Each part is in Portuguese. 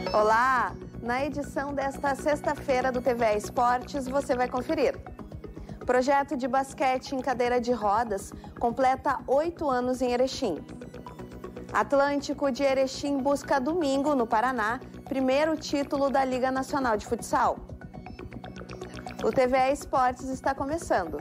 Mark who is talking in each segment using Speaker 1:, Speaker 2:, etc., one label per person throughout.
Speaker 1: Olá! Na edição desta sexta-feira do TVE Esportes, você vai conferir. Projeto de basquete em cadeira de rodas completa 8 anos em Erechim. Atlântico de Erechim busca domingo, no Paraná, primeiro título da Liga Nacional de Futsal. O TVE Esportes está começando.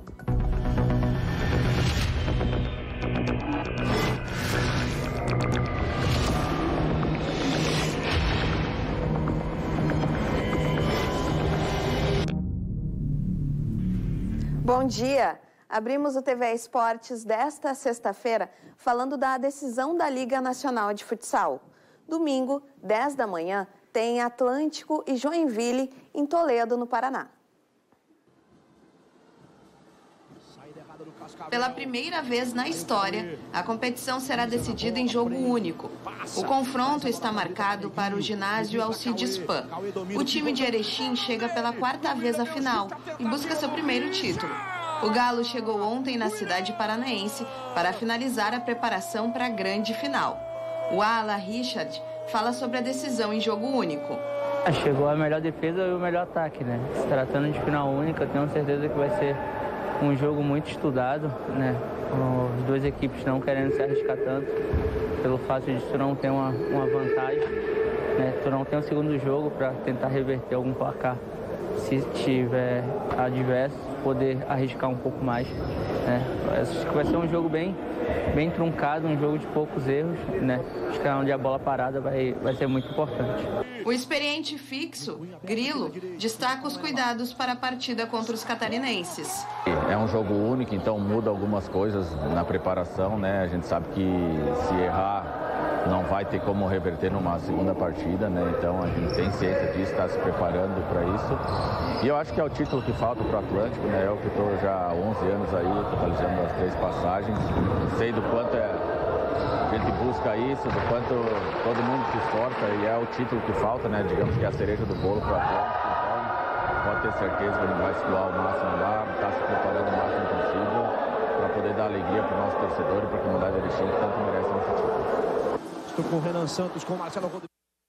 Speaker 1: Bom dia! Abrimos o TVE Esportes desta sexta-feira falando da decisão da Liga Nacional de Futsal. Domingo, 10 da manhã, tem Atlântico e Joinville em Toledo, no Paraná. Pela primeira vez na história, a competição será decidida em jogo único. O confronto está marcado para o ginásio Alcides Pan. O time de Erechim chega pela 4ª vez à final e busca seu primeiro título. O Galo chegou ontem na cidade paranaense para finalizar a preparação para a grande final. O ala Richard fala sobre a decisão em jogo único.
Speaker 2: Chegou a melhor defesa e o melhor ataque, né? Se tratando de final única, tenho certeza que vai ser um jogo muito estudado, né? As duas equipes não querendo se arriscar tanto, pelo fato de tu não ter uma vantagem, né? Tu não tem um segundo jogo para tentar reverter algum placar. Se tiver adverso, poder arriscar um pouco mais, né? Acho que vai ser um jogo bem truncado, um jogo de poucos erros, né? Acho que é onde a bola parada vai ser muito importante.
Speaker 1: O experiente fixo, Grilo, destaca os cuidados para a partida contra os catarinenses.
Speaker 3: É um jogo único, então muda algumas coisas na preparação, né? A gente sabe que se errar não vai ter como reverter numa segunda partida, né? Então a gente tem ciência disso, está se preparando para isso. E eu acho que é o título que falta para o Atlântico, né? Eu que estou já há 11 anos aí, totalizando as 3 passagens. Sei do quanto a gente busca isso, do quanto todo mundo se esforça e é o título que falta, né? Digamos que é a cereja do bolo para o Atlântico. Então pode ter certeza que a gente vai se doar ao máximo lá, está se preparando o máximo possível para poder dar alegria para o nosso torcedor e para a comunidade de Erechim que tanto merece esse título.
Speaker 4: Estou com o Renan Santos, com o Marcelo Rodrigues.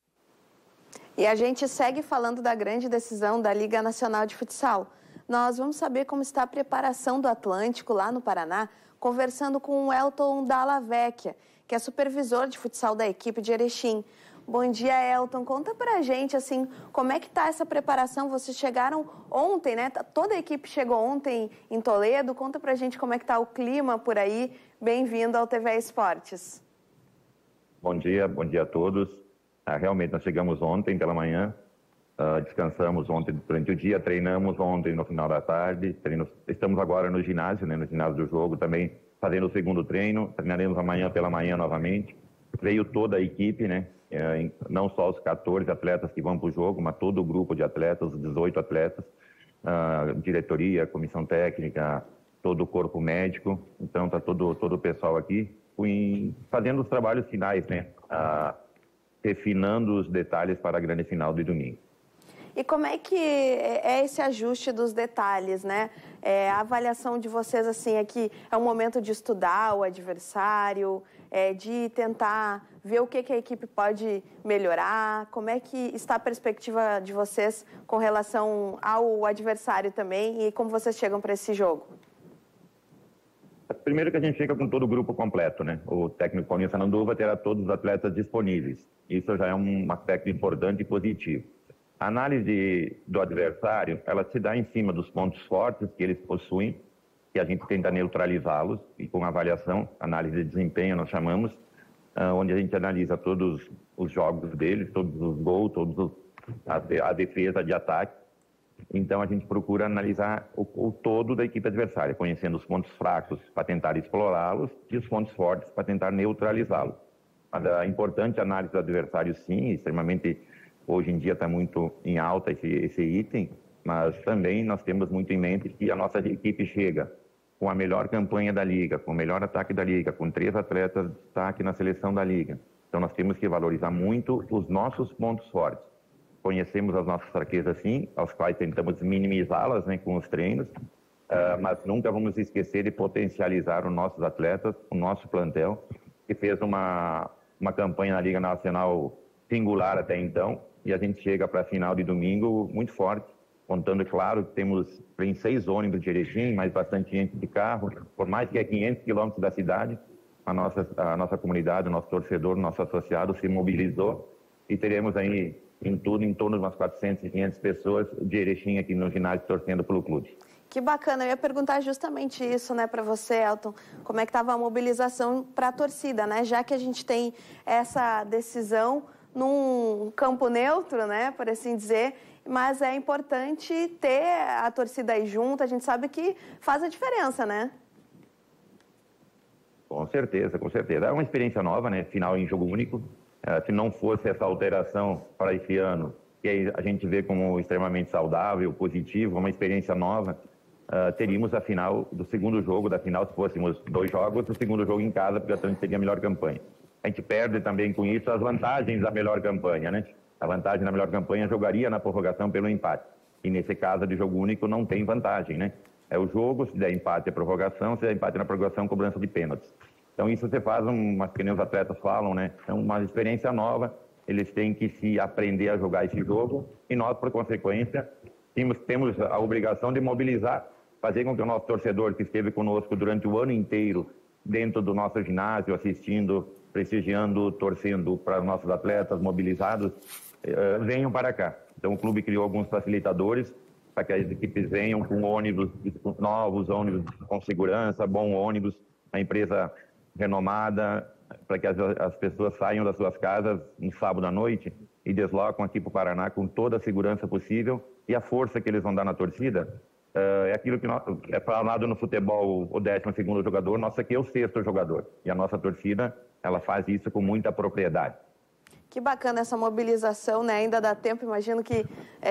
Speaker 1: E a gente segue falando da grande decisão da Liga Nacional de Futsal. Nós vamos saber como está a preparação do Atlântico lá no Paraná, conversando com o Elton Dalla Vecchia, que é supervisor de futsal da equipe de Erechim. Bom dia, Elton. Conta pra gente, assim, como é que está essa preparação? Vocês chegaram ontem, né? Toda a equipe chegou ontem em Toledo. Conta pra gente como é que está o clima por aí. Bem-vindo ao TVE Esportes.
Speaker 5: Bom dia a todos. Realmente nós chegamos ontem pela manhã, descansamos ontem durante o dia, treinamos ontem no final da tarde, estamos agora no ginásio, né, no ginásio do jogo também, fazendo o segundo treino, treinaremos amanhã pela manhã novamente. Veio toda a equipe, né, não só os 14 atletas que vão para o jogo, mas todo o grupo de atletas, os 18 atletas, diretoria, comissão técnica, todo o corpo médico, então está todo o pessoal aqui fazendo os trabalhos finais, né, refinando os detalhes para a grande final de domingo.
Speaker 1: E como é que é esse ajuste dos detalhes, né? A avaliação de vocês, assim, é que é um momento de estudar o adversário, de tentar ver o que a equipe pode melhorar. Como é que está a perspectiva de vocês com relação ao adversário também e como vocês chegam para esse jogo?
Speaker 5: Primeiro que a gente chega com todo o grupo completo, né? O técnico Paulinho Sananduva terá todos os atletas disponíveis. Isso já é um aspecto importante e positivo. A análise do adversário, ela se dá em cima dos pontos fortes que eles possuem, que a gente tenta neutralizá-los, e com avaliação, análise de desempenho nós chamamos, onde a gente analisa todos os jogos deles, todos os gols, a defesa de ataque. Então a gente procura analisar o todo da equipe adversária, conhecendo os pontos fracos para tentar explorá-los e os pontos fortes para tentar neutralizá-los. A importante análise do adversário, sim, extremamente, hoje em dia está muito em alta esse item, mas também nós temos muito em mente que a nossa equipe chega com a melhor campanha da Liga, com o melhor ataque da Liga, com 3 atletas de destaque na seleção da Liga. Então nós temos que valorizar muito os nossos pontos fortes. Conhecemos as nossas fraquezas, sim, aos quais tentamos minimizá-las, né, com os treinos, mas nunca vamos esquecer de potencializar os nossos atletas, o nosso plantel, que fez uma campanha na Liga Nacional singular até então, e a gente chega para a final de domingo muito forte, contando, claro, que tem 6 ônibus de Erechim, mais bastante gente de carro, por mais que é 500 quilômetros da cidade, a nossa comunidade, o nosso torcedor, o nosso associado se mobilizou e teremos aí em torno de umas 400 e 500 pessoas de Erechim aqui no ginásio torcendo pelo clube.
Speaker 1: Que bacana, eu ia perguntar justamente isso, né, para você, Elton, como é que estava a mobilização para a torcida, né, já que a gente tem essa decisão num campo neutro, né, por assim dizer, mas é importante ter a torcida aí junto, a gente sabe que faz a diferença, né?
Speaker 5: Com certeza, com certeza. É uma experiência nova, né, final em jogo único. Se não fosse essa alteração para esse ano, que a gente vê como extremamente saudável, positivo, uma experiência nova, teríamos a final do segundo jogo da final, se fôssemos 2 jogos, o segundo jogo em casa, porque a gente teria a melhor campanha. A gente perde também com isso as vantagens da melhor campanha, né? A vantagem da melhor campanha jogaria na prorrogação pelo empate. E nesse caso de jogo único não tem vantagem, né? É o jogo, se der empate é prorrogação, se der empate na prorrogação, cobrança de pênaltis. Então isso você faz, que nem os atletas falam, né? É uma experiência nova, eles têm que se aprender a jogar esse jogo e nós, por consequência, temos a obrigação de mobilizar, fazer com que o nosso torcedor que esteve conosco durante o ano inteiro dentro do nosso ginásio, assistindo, prestigiando, torcendo para os nossos atletas mobilizados, venham para cá. Então o clube criou alguns facilitadores para que as equipes venham com ônibus novos, ônibus com segurança, bom ônibus, a empresa renomada, para que as pessoas saiam das suas casas no sábado à noite e deslocam aqui para o Paraná com toda a segurança possível e a força que eles vão dar na torcida. É aquilo que é falado no futebol, o 12º jogador, nosso aqui é o 6º jogador. E a nossa torcida, ela faz isso com muita propriedade.
Speaker 1: Que bacana essa mobilização, né? Ainda dá tempo, imagino que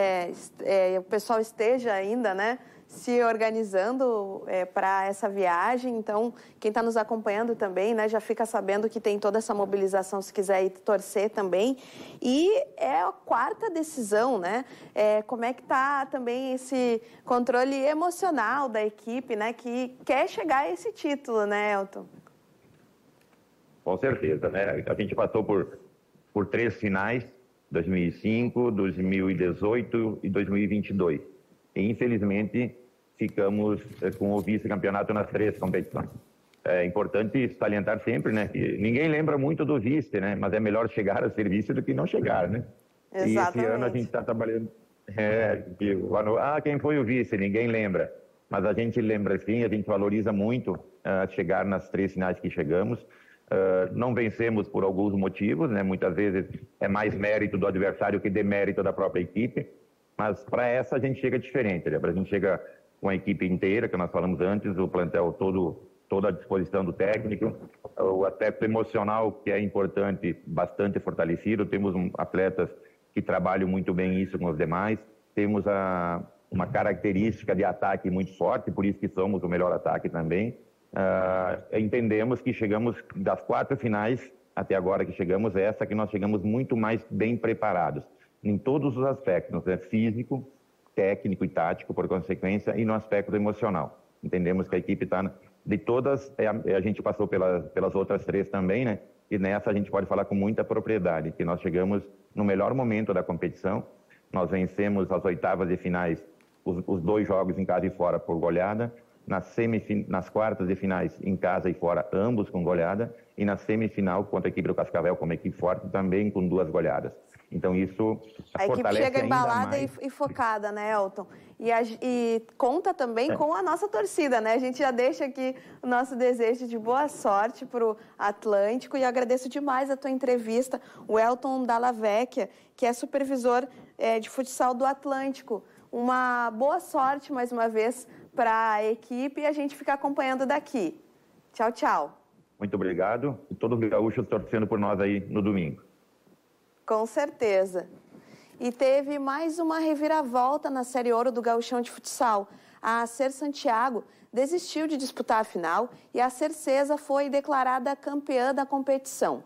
Speaker 1: o pessoal esteja ainda, né, se organizando para essa viagem. Então, quem está nos acompanhando também, né, já fica sabendo que tem toda essa mobilização, se quiser ir torcer também. E é a 4ª decisão, né? Como é que está também esse controle emocional da equipe, né, que quer chegar a esse título, né, Elton?
Speaker 5: Com certeza, né? A gente passou por 3 finais, 2005, 2018 e 2022. E, infelizmente, ficamos com o vice-campeonato nas 3 competições. É importante salientar sempre, né, que ninguém lembra muito do vice, né, mas é melhor chegar a ser vice do que não chegar, né?
Speaker 1: Exatamente.
Speaker 5: E esse ano a gente está trabalhando... quem foi o vice? Ninguém lembra. Mas a gente lembra sim, a gente valoriza muito chegar nas 3 finais que chegamos. Não vencemos por alguns motivos, né? Muitas vezes é mais mérito do adversário que demérito da própria equipe, mas para essa a gente chega diferente, né? A gente chega com a equipe inteira, que nós falamos antes, o plantel toda à disposição do técnico, o aspecto emocional, que é importante, bastante fortalecido, temos atletas que trabalham muito bem isso com os demais, temos uma característica de ataque muito forte, por isso que somos o melhor ataque também. Entendemos que chegamos das 4 finais até agora que chegamos, essa que nós chegamos muito mais bem preparados em todos os aspectos, né? Físico, técnico e tático, por consequência, e no aspecto emocional. Entendemos que a equipe está de todas, a gente passou pelas outras 3 também, né? E nessa a gente pode falar com muita propriedade, que nós chegamos no melhor momento da competição, nós vencemos as 8ª de finais, os 2 jogos em casa e fora por goleada, nas quartas de finais em casa e fora, ambos com goleada, e na semifinal contra a equipe do Cascavel, como equipe forte, também com 2 goleadas. Então isso
Speaker 1: a equipe chega embalada e focada, né, Elton? E conta também com a nossa torcida, né? A gente já deixa aqui o nosso desejo de boa sorte para o Atlântico e agradeço demais a tua entrevista, o Elton Dalla Vecchia, que é supervisor de futsal do Atlântico. Uma boa sorte, mais uma vez, para a equipe e a gente fica acompanhando daqui. Tchau, tchau.
Speaker 5: Muito obrigado. E todos os gaúchos torcendo por nós aí no domingo.
Speaker 1: Com certeza. E teve mais uma reviravolta na Série Ouro do Gauchão de Futsal. A Acer Santiago desistiu de disputar a final e a Cercesa foi declarada campeã da competição.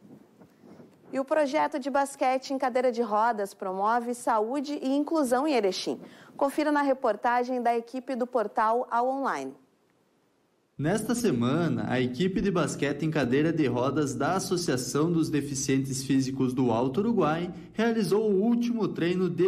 Speaker 1: E o projeto de basquete em cadeira de rodas promove saúde e inclusão em Erechim. Confira na reportagem da equipe do portal Ao Online.
Speaker 6: Nesta semana, a equipe de basquete em cadeira de rodas da Associação dos Deficientes Físicos do Alto Uruguai realizou o último treino de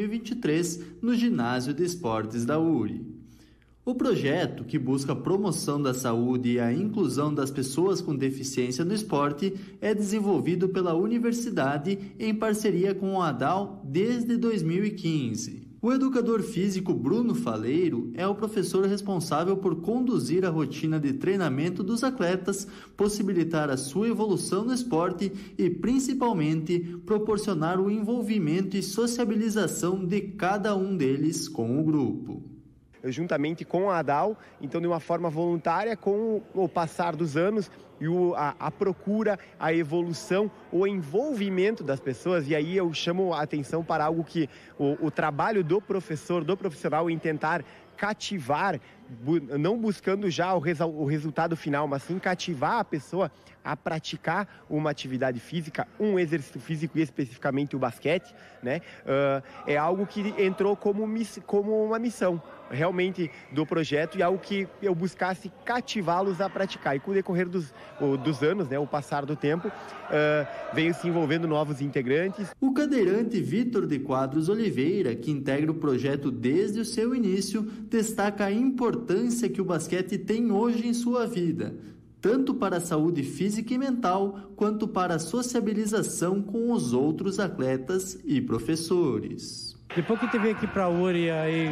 Speaker 6: 2023 no Ginásio de Esportes da URI. O projeto, que busca a promoção da saúde e a inclusão das pessoas com deficiência no esporte, é desenvolvido pela universidade em parceria com o ADAL desde 2015. O educador físico Bruno Faleiro é o professor responsável por conduzir a rotina de treinamento dos atletas, possibilitar a sua evolução no esporte e, principalmente, proporcionar o envolvimento e sociabilização de cada um deles com o grupo.
Speaker 7: Juntamente com a ADAL, então de uma forma voluntária, com o passar dos anos e a procura, a evolução, o envolvimento das pessoas. E aí eu chamo a atenção para algo que o trabalho do professor, do profissional em tentar cativar, não buscando já o resultado final, mas sim cativar a pessoa a praticar uma atividade física, um exercício físico e especificamente o basquete, né? É algo que entrou como uma missão realmente do projeto e algo que eu buscasse cativá-los a praticar. E com o decorrer dos anos, né, o passar do tempo, veio se envolvendo novos integrantes.
Speaker 6: O cadeirante Vitor de Quadros Oliveira, que integra o projeto desde o seu início, destaca a importância que o basquete tem hoje em sua vida, tanto para a saúde física e mental, quanto para a sociabilização com os outros atletas e professores.
Speaker 8: Depois que eu veio aqui para a URI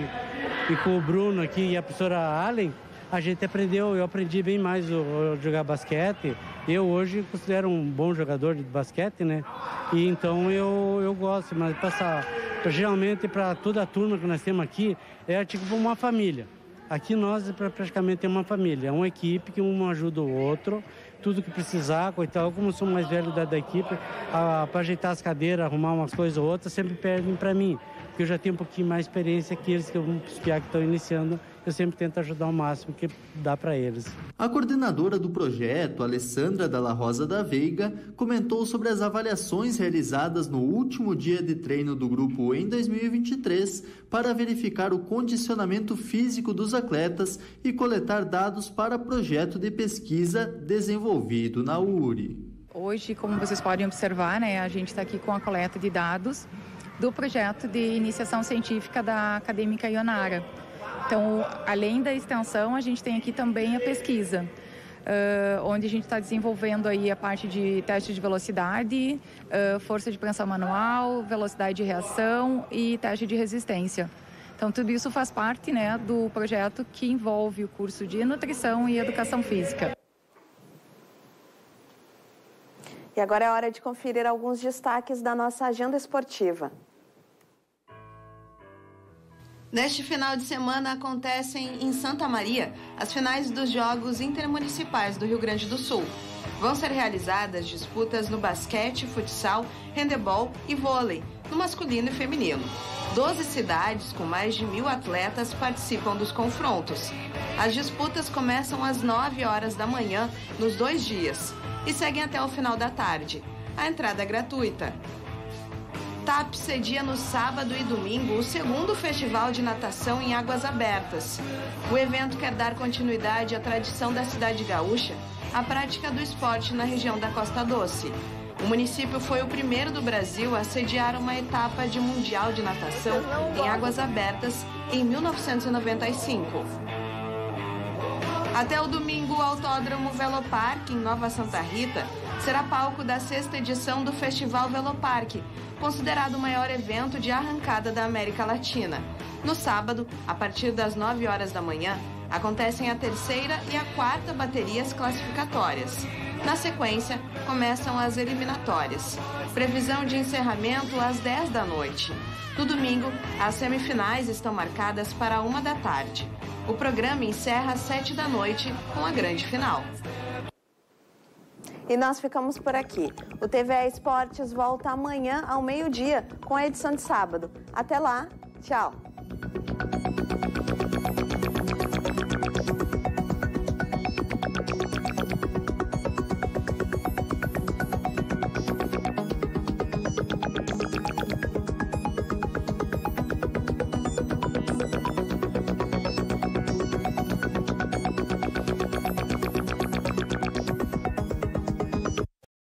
Speaker 8: e com o Bruno aqui e a professora Allen, a gente eu aprendi bem mais a jogar basquete. Eu hoje considero um bom jogador de basquete, né? E então eu gosto, mas geralmente para toda a turma que nós temos aqui, é tipo uma família. Aqui nós praticamente temos uma família, é uma equipe que um ajuda o outro, tudo que precisar, coitado, como eu sou mais velho da equipe, para ajeitar as cadeiras, arrumar umas coisas ou outras, sempre pedem para mim, porque eu já tenho um pouquinho mais experiência que eles, que os piá que estão iniciando, eu sempre tento ajudar o máximo que dá para eles.
Speaker 6: A coordenadora do projeto, Alessandra Dalla Rosa da Veiga, comentou sobre as avaliações realizadas no último dia de treino do grupo em 2023 para verificar o condicionamento físico dos atletas e coletar dados para projeto de pesquisa desenvolvido na URI.
Speaker 9: Hoje, como vocês podem observar, né, a gente está aqui com a coleta de dados do projeto de iniciação científica da Acadêmica Ionara. Então, além da extensão, a gente tem aqui também a pesquisa, onde a gente está desenvolvendo aí a parte de teste de velocidade, força de pressão manual, velocidade de reação e teste de resistência. Então, tudo isso faz parte, né, do projeto que envolve o curso de nutrição e educação física.
Speaker 1: E agora é hora de conferir alguns destaques da nossa agenda esportiva. Neste final de semana acontecem em Santa Maria as finais dos Jogos Intermunicipais do Rio Grande do Sul. Vão ser realizadas disputas no basquete, futsal, handebol e vôlei, no masculino e feminino. 12 cidades com mais de 1.000 atletas participam dos confrontos. As disputas começam às 9 horas da manhã nos 2 dias e seguem até o final da tarde. A entrada é gratuita. TAP cedia no sábado e domingo o segundo Festival de Natação em Águas Abertas. O evento quer dar continuidade à tradição da cidade gaúcha, a prática do esporte na região da Costa Doce. O município foi o primeiro do Brasil a sediar uma etapa de Mundial de Natação em Águas Abertas em 1995. Até o domingo, o Autódromo Velopark, em Nova Santa Rita, será palco da 6ª edição do Festival Velopark, considerado o maior evento de arrancada da América Latina. No sábado, a partir das 9 horas da manhã, acontecem a 3ª e a 4ª baterias classificatórias. Na sequência, começam as eliminatórias. Previsão de encerramento às 10 da noite. No domingo, as semifinais estão marcadas para 1 da tarde. O programa encerra às 7 da noite com a grande final. E nós ficamos por aqui. O TVA Esportes volta amanhã ao meio-dia com a edição de sábado. Até lá, tchau!